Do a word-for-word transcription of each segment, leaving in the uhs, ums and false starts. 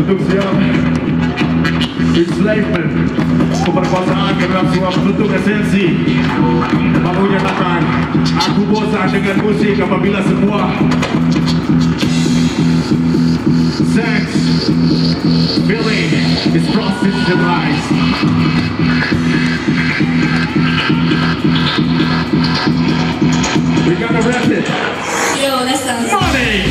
Untuk siap enslavement, keperkosaan adalah sebuah bentuk esensi. Aku nyatakan, aku bosan dengan musik apabila semua sex, feeling is prostitutionalized. We gotta rap it. Yo, let's dance. Money!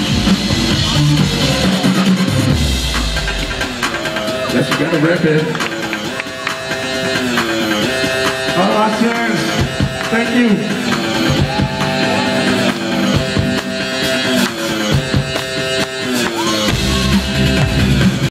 Yes, you gotta rip it.